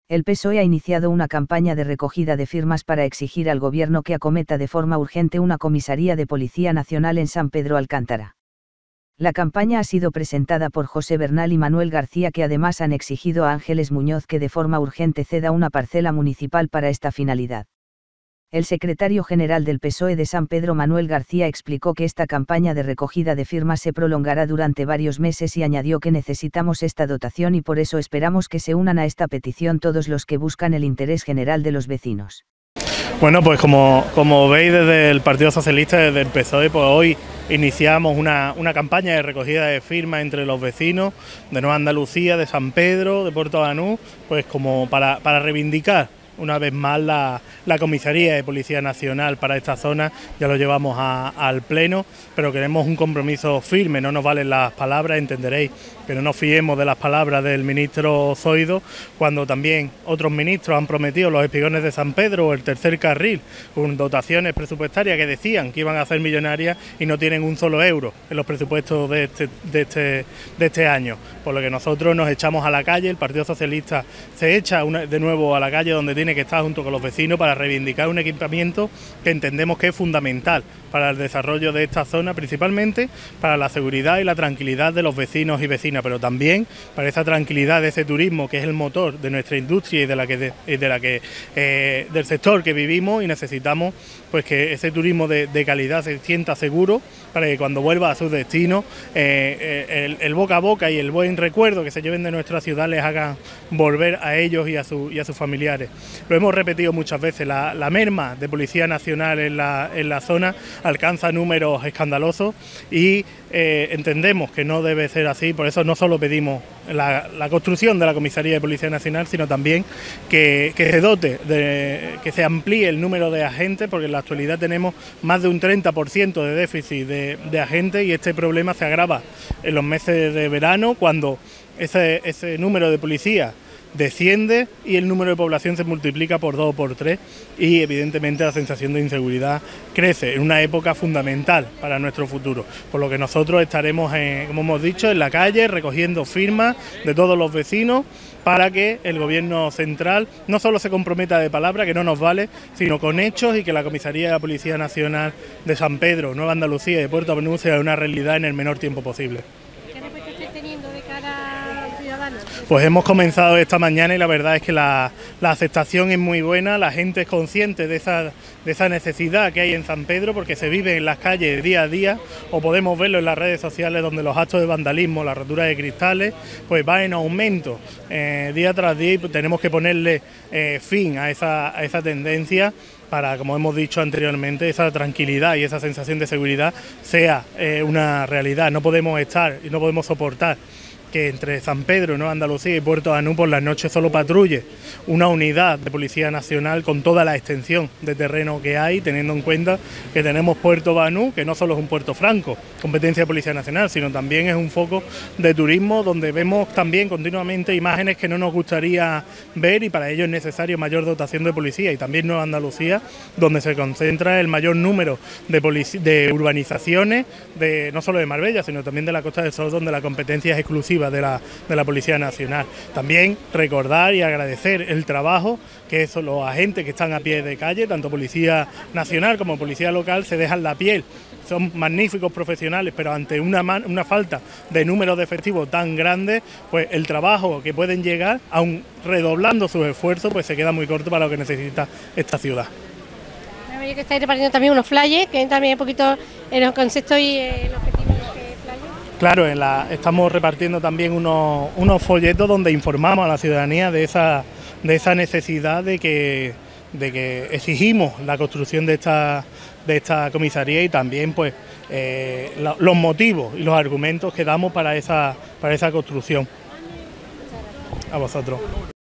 El PSOE ha iniciado una campaña de recogida de firmas para exigir al gobierno que acometa de forma urgente una comisaría de Policía Nacional en San Pedro Alcántara. La campaña ha sido presentada por José Bernal y Manuel García, que además han exigido a Ángeles Muñoz que de forma urgente ceda una parcela municipal para esta finalidad. El secretario general del PSOE de San Pedro, Manuel García, explicó que esta campaña de recogida de firmas se prolongará durante varios meses y añadió que necesitamos esta dotación y por eso esperamos que se unan a esta petición todos los que buscan el interés general de los vecinos. Bueno, pues como veis desde el Partido Socialista, desde el PSOE, pues hoy iniciamos una campaña de recogida de firmas entre los vecinos de Nueva Andalucía, de San Pedro, de Puerto Banús, pues como para reivindicar una vez más la comisaría de Policía Nacional para esta zona. Ya lo llevamos al Pleno, pero queremos un compromiso firme, no nos valen las palabras, entenderéis que no nos fiemos de las palabras del ministro Zoido, cuando también otros ministros han prometido los espigones de San Pedro o el tercer carril, con dotaciones presupuestarias que decían que iban a hacer millonarias y no tienen un solo euro en los presupuestos de este año. Por lo que nosotros nos echamos a la calle, el Partido Socialista se echa de nuevo a la calle, donde tiene que estar junto con los vecinos para reivindicar un equipamiento que entendemos que es fundamental para el desarrollo de esta zona, principalmente para la seguridad y la tranquilidad de los vecinos y vecinas, pero también para esa tranquilidad de ese turismo que es el motor de nuestra industria y del sector que vivimos, y necesitamos pues que ese turismo de calidad se sienta seguro para que cuando vuelva a su destino el boca a boca y el buen recuerdo que se lleven de nuestra ciudad les hagan volver a ellos y a sus familiares. Lo hemos repetido muchas veces, la merma de Policía Nacional en la zona alcanza números escandalosos y entendemos que no debe ser así. Por eso no solo pedimos la construcción de la Comisaría de Policía Nacional, sino también que se dote, que se amplíe el número de agentes, porque en la actualidad tenemos más de un 30% de déficit de agentes, y este problema se agrava en los meses de verano, cuando ese número de policías desciende y el número de población se multiplica por 2 o por 3, y evidentemente la sensación de inseguridad crece en una época fundamental para nuestro futuro, por lo que nosotros estaremos, como hemos dicho, en la calle recogiendo firmas de todos los vecinos para que el gobierno central no solo se comprometa de palabra, que no nos vale, sino con hechos, y que la Comisaría de la Policía Nacional de San Pedro, Nueva Andalucía y de Puerto Banús sea una realidad en el menor tiempo posible. ¿Qué respuesta estáis teniendo de cara al ciudadano? Pues hemos comenzado esta mañana y la verdad es que la aceptación es muy buena, la gente es consciente de esa necesidad que hay en San Pedro, porque se vive en las calles día a día, o podemos verlo en las redes sociales, donde los actos de vandalismo, la rotura de cristales, pues va en aumento día tras día, y tenemos que ponerle fin a esa tendencia para, como hemos dicho anteriormente, esa tranquilidad y esa sensación de seguridad sea una realidad. No podemos estar y no podemos soportar que entre San Pedro, Nueva Andalucía y Puerto Banús por las noches solo patrulle una unidad de Policía Nacional con toda la extensión de terreno que hay, teniendo en cuenta que tenemos Puerto Banús, que no solo es un puerto franco, competencia de Policía Nacional, sino también es un foco de turismo donde vemos también continuamente imágenes que no nos gustaría ver, y para ello es necesario mayor dotación de policía, y también Nueva Andalucía, donde se concentra el mayor número de urbanizaciones, no solo de Marbella, sino también de la Costa del Sol, donde la competencia es exclusiva de la Policía Nacional. También recordar y agradecer el trabajo que son los agentes que están a pie de calle, tanto Policía Nacional como Policía Local, se dejan la piel. Son magníficos profesionales, pero ante una falta de números de efectivos tan grandes, pues el trabajo que pueden llegar, aun redoblando sus esfuerzos, pues se queda muy corto para lo que necesita esta ciudad. Yo que estáis repartiendo también unos flyers, que también un poquito en los conceptos y el objetivo de este flyer. Claro, estamos repartiendo también unos folletos donde informamos a la ciudadanía de esa necesidad de que exigimos la construcción de esta comisaría, y también pues los motivos y los argumentos que damos para esa construcción. A vosotros.